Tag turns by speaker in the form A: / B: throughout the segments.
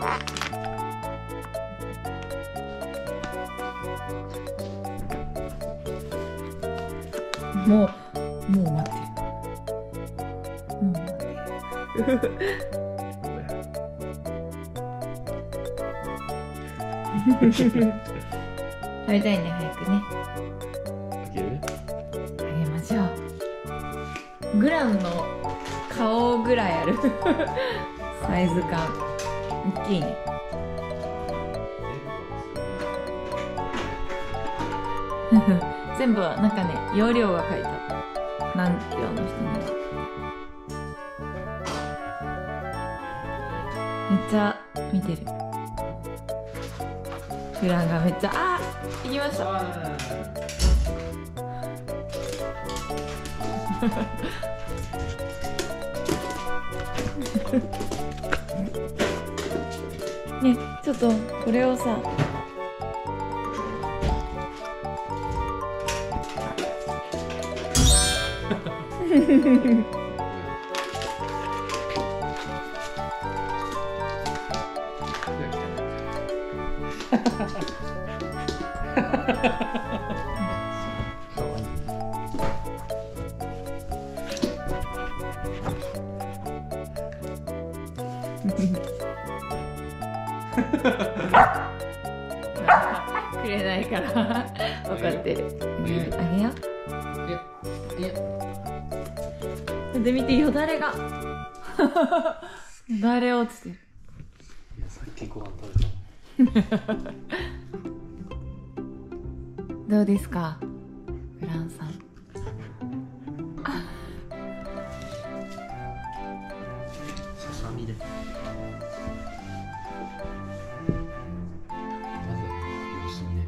A: もう待ってる。もう待ってる。食べたいね、早くね。
B: あげる？
A: あげましょう。グラムの顔ぐらいあるサイズ感。大きいね。全部はなんかね、容量が書いてあった。何キロの人には。めっちゃ見てる。フランがめっちゃ、行きました。ね、ちょっとこれをさ、くれないから分かってる。あげよう。
B: いや
A: で見て、よだれがよだれ落ちてる。
B: いや、さっきご飯食べた。
A: どうですか、フランさん。
B: ささみで。まずは様子見ね。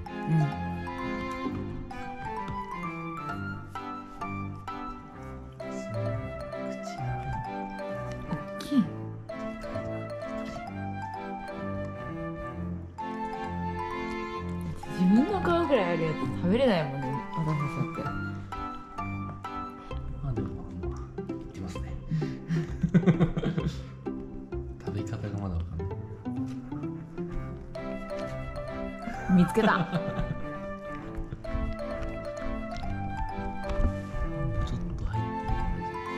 A: 大きい。自分の顔ぐらいあるやつ食べれないもんね、私たちだって。
B: まあでも言ってますね。食べ方がまだわかんない。
A: 見つけた。
B: ちょっと入ってる。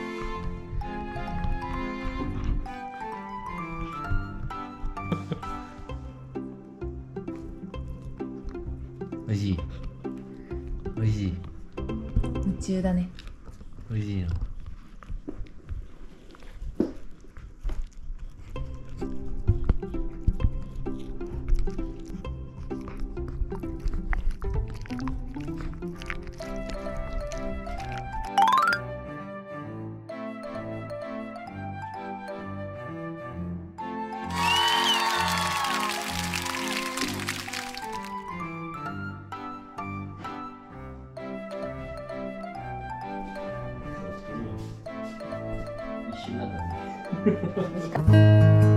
B: おいしい。おいしい。
A: 夢中だね。
B: おいしいな。一瞬なんだね。